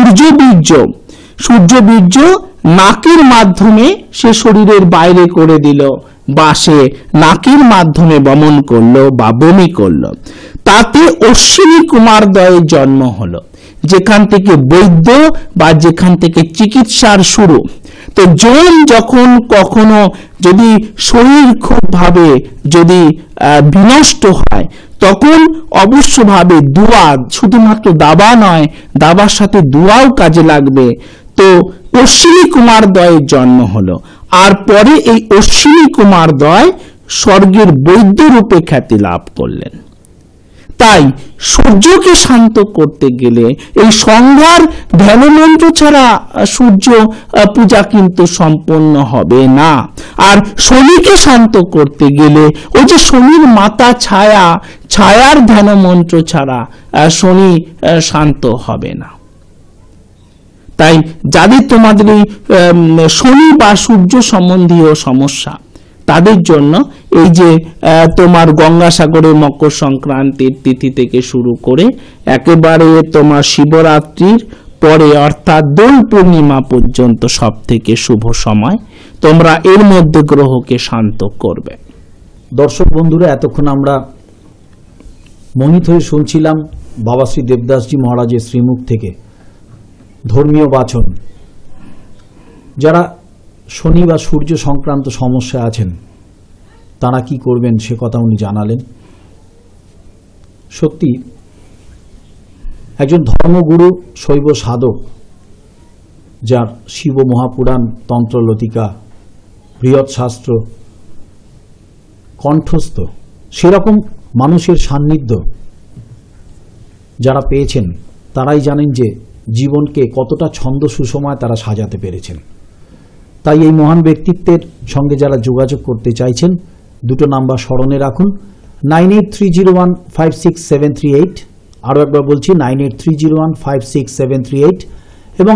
সূর্যবীর্য নাকের মাধ্যমে সে শরীরের বাইরে করে দিল বা সে নাকের মাধ্যমে বমন করলো বা বমি করলো। তাতে অশ্বিনী কুমারদ্বয়ের জন্ম হলো, যেখান থেকে বৈদ্য বা যেখান থেকে চিকিৎসার শুরু। তো যখন কখনো যদি শরীর খুব ভাবে যদি বিনষ্ট হয়, তখন অবশ্যভাবে দুয়া, শুধুমাত্র দাবা নয়, দাবার সাথে দুয়াও কাজে লাগবে। তো অশ্বিনী কুমারদ্বয়ের জন্ম হলো, আর পরে এই অশ্বিনী কুমারদ্বয় স্বর্গের বৈদ্য রূপে খ্যাতি লাভ করলেন। তাই সূর্যকে শান্ত করতে গেলে এই সংঘার ধ্যানমন্ত্র ছাড়া সূর্য পূজা কিন্তু সম্পন্ন হবে না। আর শনিকে শান্ত করতে গেলে ওই যে শনির মাতা ছায়ার ধ্যানমন্ত্র ছাড়া শনি শান্ত হবে না। তাই যাদের তোমাদের এই শনি বা সূর্য সম্বন্ধীয় সমস্যা, তাদের জন্য এই যে তোমার গঙ্গাসাগরে মকর সংক্রান্তির তিথি থেকে শুরু করে একেবারে তোমার শিবরাত্রির পরে অর্থাৎ দোল পূর্ণিমা পর্যন্ত সব থেকে শুভ সময়, তোমরা এর মধ্যে গ্রহকে শান্ত করবে। দর্শক বন্ধুরা, এতক্ষণ আমরা মোহিত হয়ে শুনছিলাম বাবা শ্রী দেবদাসজি মহারাজের শ্রীমুখ থেকে ধর্মীয় বাচন। যারা শনি বা সূর্য সংক্রান্ত সমস্যা আছেন তারা কি করবেন সে কথা উনি জানালেন। সত্যি একজন ধর্মগুরু, শৈব সাধক, যার শিব মহাপুরাণ, তন্ত্রলতিকা, বৃহৎ শাস্ত্র কণ্ঠস্থ, সেরকম মানুষের সান্নিধ্য যারা পেয়েছেন তারাই জানেন যে জীবনকে কতটা ছন্দ সুষমায় তারা সাজাতে পেরেছেন। তাই এই মহান ব্যক্তিত্বের সঙ্গে যারা যোগাযোগ করতে চাইছেন, দুটো নাম্বার স্মরণে রাখুন, 9830156738, আরও একবার বলছি 9830156738 এবং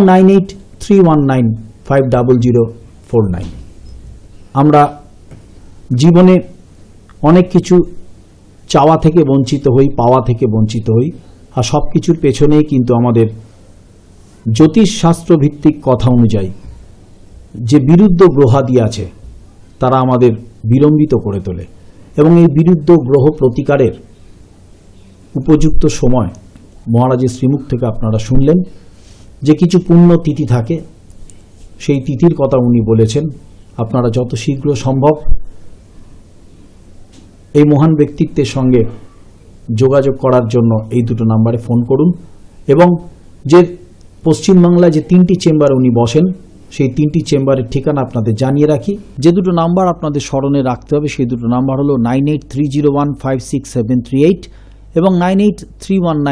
9831950049। আমরা জীবনে অনেক কিছু চাওয়া থেকে বঞ্চিত হই, পাওয়া থেকে বঞ্চিত হই, আর সব কিছুর পেছনেই কিন্তু আমাদের জ্যোতিষশাস্ত্র ভিত্তিক কথা অনুযায়ী যে বিরুদ্ধ গ্রহাদি আছে তারা আমাদের বিলম্বিত করে তোলে, এবং এই বিরুদ্ধ গ্রহ প্রতিকারের উপযুক্ত সময় মহারাজের শ্রীমুখ থেকে আপনারা শুনলেন। যে কিছু পুণ্য তিথি থাকে সেই তিথির কথা উনি বলেছেন। আপনারা যত শীঘ্র সম্ভব এই মহান ব্যক্তিত্বের সঙ্গে যোগাযোগ করার জন্য এই দুটো নাম্বারে ফোন করুন, এবং যে পশ্চিমবাংলায় যে 3টি চেম্বারে উনি বসেন সেই 3টি চেম্বারের ঠিকানা আপনাদের জানিয়ে রাখি। যে দুটো নাম্বার আপনাদের স্মরণে রাখতে হবে সেই দুটো নাম্বার হলো 9830156738 এবং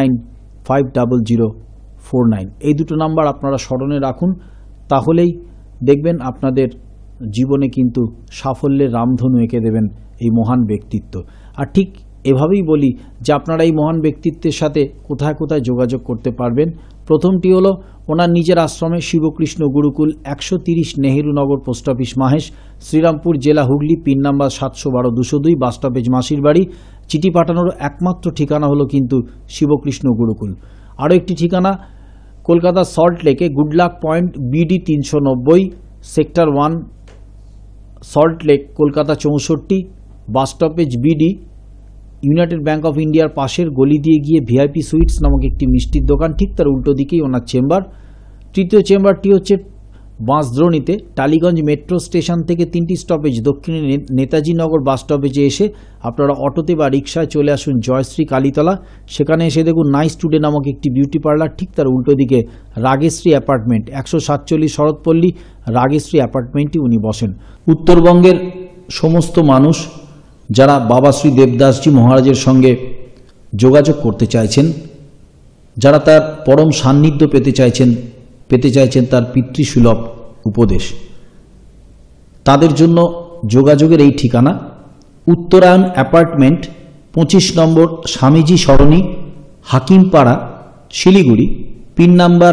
9831950049। এই দুটো নাম্বার আপনারা স্মরণে রাখুন, তাহলেই দেখবেন আপনাদের জীবনে কিন্তু সাফল্যের রামধনু এঁকে দেবেন এই মহান ব্যক্তিত্ব। আর ঠিক এভাবেই বলি যে আপনারা এই মহান ব্যক্তিত্বের সাথে কোথায় কোথায় যোগাযোগ করতে পারবেন। প্রথমটি হলো ওনার নিজের আশ্রমে শিবকৃষ্ণ গুরুকুল, 130 নেহেরু নগর, পোস্ট অফিস মাহেশ, শ্রীরামপুর জেলা, Hooghly, pin number 712-202, bus stoppage মাসির বাড়ি। চিঠি পাঠানোর একমাত্র ঠিকানা হলো কিন্তু শিবকৃষ্ণ গুরুকুল। আরও একটি ঠিকানা কলকাতা সল্ট লেকে, Good Luck Point, BD 390, sector 1, Salt Lake, Kolkata 64, bus stoppage BD, United Bank of ইন্ডিয়ার পাশের গলি দিয়ে গিয়ে VIP সুইটস নামক একটি মিষ্টির দোকান, ঠিক তার উল্টো দিকেই ওনার চেম্বার। তৃতীয় চেম্বারটি হচ্ছে বাঁশদ্রোণীতে, টালিগঞ্জ মেট্রো স্টেশন থেকে 3টি স্টপেজ দক্ষিণে নেতাজি নগর বাস স্টপেজে এসে আপনারা অটোতে বা রিক্সায় চলে আসুন জয়শ্রী কালীতলা। সেখানে এসে দেখুন নাইস টুডে নামক একটি বিউটি পার্লার, ঠিক তার উল্টো দিকে রাগেশ্রী অ্যাপার্টমেন্ট, 147 শরৎপল্লী, রাগেশ্রী অ্যাপার্টমেন্টে উনি বসেন। উত্তরবঙ্গের সমস্ত মানুষ যারা বাবা শ্রী দেবদাসজি মহারাজের সঙ্গে যোগাযোগ করতে চাইছেন, যারা তার পরম সান্নিধ্য পেতে চাইছেন তার পিতৃসুলভ উপদেশ, তাদের জন্য যোগাযোগের এই ঠিকানা উত্তরায়ণ অ্যাপার্টমেন্ট, 25 নম্বর স্বামীজি সরণি, হাকিমপাড়া, শিলিগুড়ি, পিন নাম্বার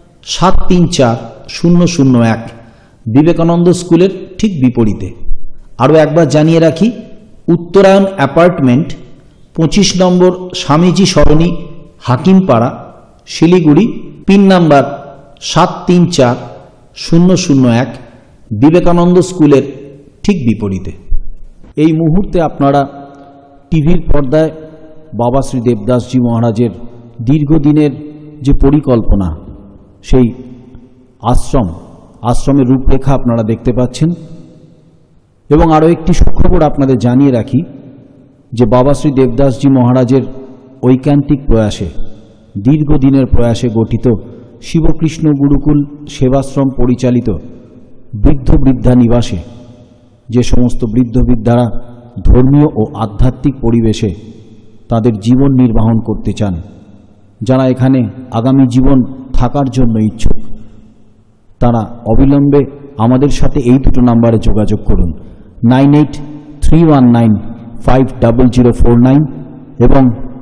734001, বিবেকানন্দ স্কুলের ঠিক বিপরীতে। আরও একবার জানিয়ে রাখি, উত্তরায়ণ অ্যাপার্টমেন্ট, 25 নম্বর স্বামীজি সরণি, হাকিমপাড়া, শিলিগুড়ি, পিন নাম্বার 734001, বিবেকানন্দ স্কুলের ঠিক বিপরীতে। এই মুহূর্তে আপনারা টিভির পর্দায় বাবা শ্রী দেবদাসজি মহারাজের দীর্ঘদিনের যে পরিকল্পনা, সেই আশ্রমের রূপরেখা আপনারা দেখতে পাচ্ছেন। এবং আরও একটি সুখবর আপনাদের জানিয়ে রাখি যে বাবা শ্রী দেবদাসজি মহারাজের ঐকান্তিক প্রয়াসে, দীর্ঘদিনের প্রয়াসে গঠিত শিবকৃষ্ণ গুরুকুল সেবাশ্রম পরিচালিত বৃদ্ধ বৃদ্ধা নিবাসে যে সমস্ত বৃদ্ধ বৃদ্ধারা ধর্মীয় ও আধ্যাত্মিক পরিবেশে তাদের জীবন নির্বাহন করতে চান, যারা এখানে আগামী জীবন থাকার জন্য ইচ্ছুক, তারা অবিলম্বে আমাদের সাথে এই দুটো নাম্বারে যোগাযোগ করুন, 9831950049 এবং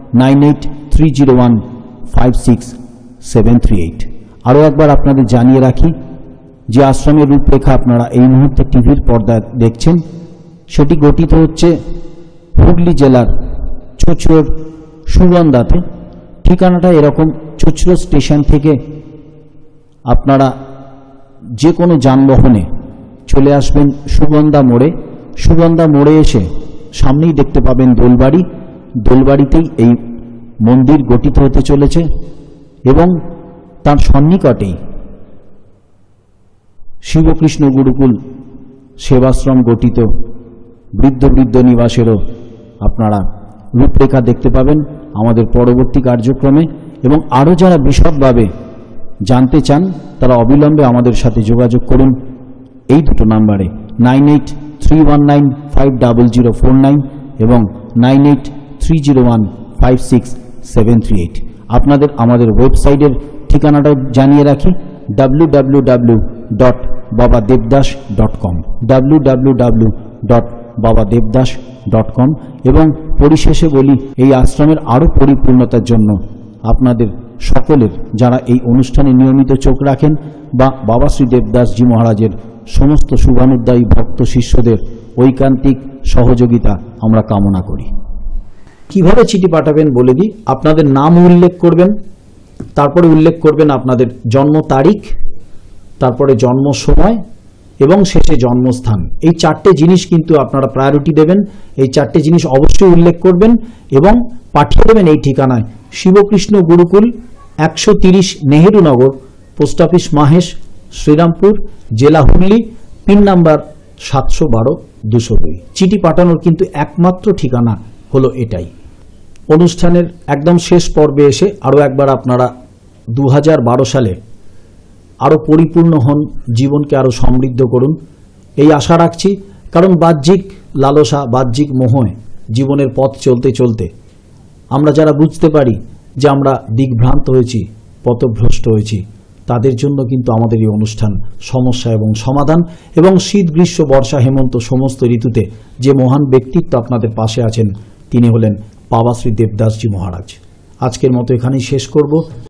9830156738। আরও একবার আপনাদের জানিয়ে রাখি যে আশ্রমের রূপরেখা আপনারা এই মুহূর্তে টিভির পর্দায় দেখছেন, সেটি গঠিত হচ্ছে হুগলি জেলার চুঁচুড়ার সুগন্ধাতে। ঠিকানাটা এরকম, চুঁচুড়া স্টেশন থেকে আপনারা যে কোনো যানবাহনে চলে আসবেন সুগন্ধা মোড়ে এসে সামনেই দেখতে পাবেন দোলবাড়িতেই এই মন্দির গঠিত হতে চলেছে এবং তার সন্নিকটেই শিবকৃষ্ণ গুরুকুল সেবাশ্রম গঠিত বৃদ্ধ নিবাসেরও আপনারা রূপরেখা দেখতে পাবেন আমাদের পরবর্তী কার্যক্রমে। এবং আরও যারা বিশদভাবে জানতে চান তারা অবিলম্বে আমাদের সাথে যোগাযোগ করুন এই দুটো নাম্বারে, 9831950049 এবং 9830156738। আপনাদের আমাদের ওয়েবসাইটের ঠিকানাটাও জানিয়ে রাখি, www.babadevdas.com, www.babadevdas.com। এবং পরিশেষে বলি, এই আশ্রমের আরও পরিপূর্ণতার জন্য আপনাদের সকলের, যারা এই অনুষ্ঠানে নিয়মিত চোখ রাখেন, বা বাবা শ্রী দেবদাসজি মহারাজের সমস্ত শুভানুদ্দায়ী ভক্ত শিষ্যদের ঐকান্তিক সহযোগিতা আমরা কামনা করি। কিভাবে চিঠি পাঠাবেন বলে দিই। আপনাদের নাম উল্লেখ করবেন, তারপরে উল্লেখ করবেন আপনাদের জন্ম তারিখ, তারপরে জন্ম সময় এবং শেষে জন্মস্থান। এই 4টে জিনিস কিন্তু আপনারা প্রায়োরিটি দেবেন। এই 4টে জিনিস অবশ্যই উল্লেখ করবেন এবং পাঠিয়ে দেবেন এই ঠিকানায়, শিবকৃষ্ণ গুরুকুল, 130 নেহেরু নগর, পোস্ট অফিস মাহেশ, শ্রীরামপুর জেলা, হুগলি, পিন নাম্বার 712-202। চিঠি পাঠানোর কিন্তু একমাত্র ঠিকানা হলো এটাই। অনুষ্ঠানের একদম শেষ পর্বে এসে আরও একবার আপনারা 2012 সালে আরও পরিপূর্ণ হন, জীবনকে আরও সমৃদ্ধ করুন, এই আশা রাখছি। কারণ বাহ্যিক লালসা, বাহ্যিক মোহে জীবনের পথ চলতে চলতে আমরা যারা বুঝতে পারি যে আমরা দিগ্ভ্রান্ত হয়েছি, পথভ্রষ্ট হয়েছি, তাদের জন্য কিন্তু আমাদের এই অনুষ্ঠান সমস্যা এবং সমাধান। এবং শীত, গ্রীষ্ম, বর্ষা, হেমন্ত সমস্ত ঋতুতে যে মহান ব্যক্তিত্ব আপনাদের পাশে আছেন তিনি হলেন বাবা শ্রী দেবদাসজি মহারাজ। আজকের মতো এখানেই শেষ করব।